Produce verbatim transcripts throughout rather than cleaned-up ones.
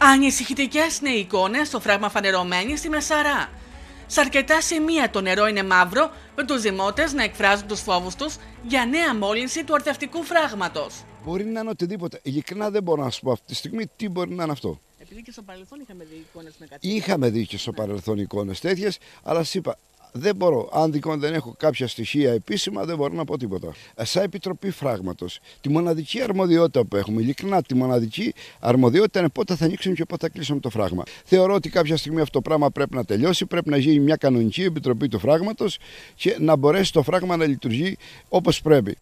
Ανησυχητικές είναι οι εικόνες στο φράγμα Φανερωμένη στη Μεσαρά. Σε αρκετά σημεία το νερό είναι μαύρο, με τους δημότες να εκφράζουν τους φόβους τους για νέα μόλυνση του ορτευτικού φράγματος. Μπορεί να είναι οτιδήποτε. Ειλικρινά δεν μπορώ να σου πω αυτή τη στιγμή τι μπορεί να είναι αυτό. Επειδή και στο παρελθόν είχαμε δει εικόνες με κάτι. Είχαμε δει και στο ναι. παρελθόν εικόνες τέτοιες, αλλά σας είπα, δεν μπορώ. Αν δικό δεν έχω κάποια στοιχεία επίσημα, δεν μπορώ να πω τίποτα. Σαν Επιτροπή Φράγματος, τη μοναδική αρμοδιότητα που έχουμε, ειλικρινά τη μοναδική αρμοδιότητα είναι πότε θα ανοίξουμε και πότε θα κλείσουμε το φράγμα. Θεωρώ ότι κάποια στιγμή αυτό το πράγμα πρέπει να τελειώσει, πρέπει να γίνει μια κανονική Επιτροπή του Φράγματος και να μπορέσει το φράγμα να λειτουργεί όπως πρέπει.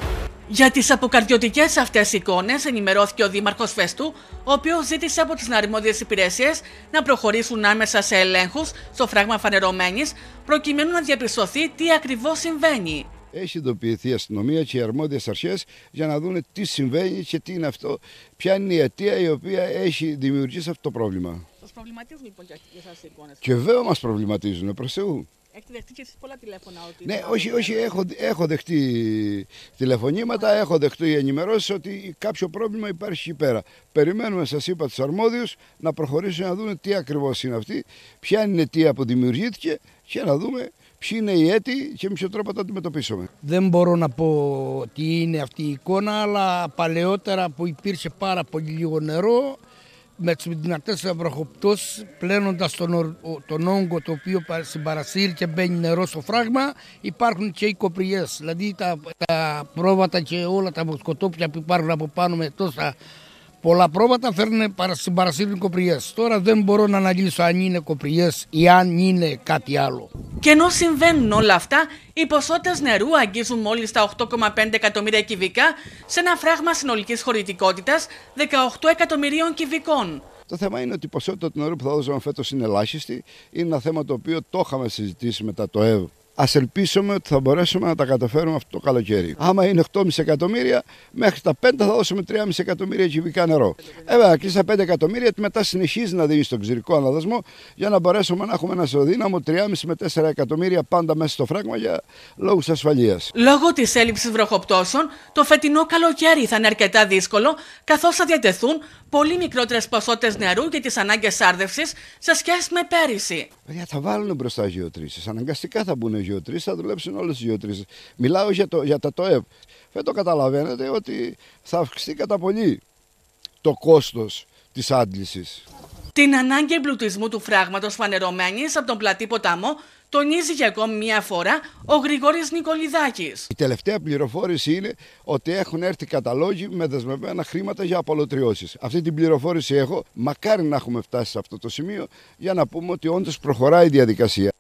Για τις αποκαρδιωτικές αυτές εικόνες ενημερώθηκε ο Δήμαρχος Φεστού, ο οποίος ζήτησε από τις αρμόδιες υπηρεσίες να προχωρήσουν άμεσα σε ελέγχους στο φράγμα Φανερωμένης, προκειμένου να διαπιστωθεί τι ακριβώς συμβαίνει. Έχει ειδοποιηθεί η αστυνομία και οι αρμόδιες αρχές για να δουν τι συμβαίνει και τι είναι αυτό, ποια είναι η αιτία η οποία έχει δημιουργήσει αυτό το πρόβλημα. Σας προβληματίζουν λοιπόν για εσάς οι εικόνες? Και βέβαια μας προβληματίζουν, προς Θεού. Έχετε δεχτεί και εσείς πολλά τηλέφωνα? Ότι ναι, όχι, όχι, έχω, έχω δεχτεί τηλεφωνήματα, έχω δεχτεί ενημερώσεις ότι κάποιο πρόβλημα υπάρχει εκεί πέρα. Περιμένουμε, σας είπα, τους αρμόδιους να προχωρήσουν να δούμε τι ακριβώς είναι αυτή, ποια είναι η αιτία που δημιουργήθηκε και να δούμε ποιοι είναι οι αίτιοι και με ποιο τρόπο θα αντιμετωπίσουμε. Δεν μπορώ να πω τι είναι αυτή η εικόνα, αλλά παλαιότερα που υπήρχε πάρα πολύ λίγο νερό, με τις δυνατές βροχοπτώσεις, πλένοντας τον, τον όγκο το οποίο συμπαρασύρει και μπαίνει νερό στο φράγμα, υπάρχουν και οι κοπριές. Δηλαδή τα, τα πρόβατα και όλα τα βοσκοτόπια που υπάρχουν από πάνω με τόσα πολλά πρόβατα φέρνουν συμπαρασύρουν κοπριές. Τώρα δεν μπορώ να αναλύσω αν είναι κοπριές ή αν είναι κάτι άλλο. Και ενώ συμβαίνουν όλα αυτά, οι ποσότητες νερού αγγίζουν μόλις τα οκτώ κόμμα πέντε εκατομμύρια κυβικά σε ένα φράγμα συνολικής χωρητικότητας δεκαοκτώ εκατομμυρίων κυβικών. Το θέμα είναι ότι η ποσότητα του νερού που θα δώσουμε φέτος είναι ελάχιστη. Είναι ένα θέμα το οποίο το είχαμε συζητήσει μετά το ΕΒ. Ας ελπίσουμε ότι θα μπορέσουμε να τα καταφέρουμε αυτό το καλοκαίρι. Άμα είναι οκτώ κόμμα πέντε εκατομμύρια, μέχρι τα πέντε θα δώσουμε τρία κόμμα πέντε εκατομμύρια κυβικά νερό. Ε, βέβαια, και στα πέντε εκατομμύρια μετά συνεχίζει να δίνει στον ξηρικό αναδασμό για να μπορέσουμε να έχουμε ένα ισοδύναμο τρία κόμμα πέντε με τέσσερα εκατομμύρια πάντα μέσα στο φράγμα για λόγους ασφαλείας. Λόγω της έλλειψης βροχοπτώσεων, το φετινό καλοκαίρι θα είναι αρκετά δύσκολο, καθώς θα διατεθούν πολύ μικρότερες ποσότητες νερού για τις ανάγκες άρδευσης σε σχέση με πέρυσι. Παιδιά, θα βάλουν μπροστά γεωτρήσεις. Αναγκαστικά θα μπουν γεωτρήσεις, θα δουλέψουν όλες οι γεωτρήσεις. Μιλάω για, το, για τα ΤΟΕΒ. Φέτο καταλαβαίνετε ότι θα αυξηθεί κατά πολύ το κόστος της άντλησης. Την ανάγκη εμπλουτισμού του φράγματος Φανερωμένης από τον πλατή ποταμό τονίζει για ακόμη μία φορά ο Γρηγόρης Νικολιδάκης. Η τελευταία πληροφόρηση είναι ότι έχουν έρθει καταλόγοι με δεσμευμένα χρήματα για απολωτριώσεις. Αυτή την πληροφόρηση έχω. Μακάρι να έχουμε φτάσει σε αυτό το σημείο για να πούμε ότι όντως προχωράει η διαδικασία.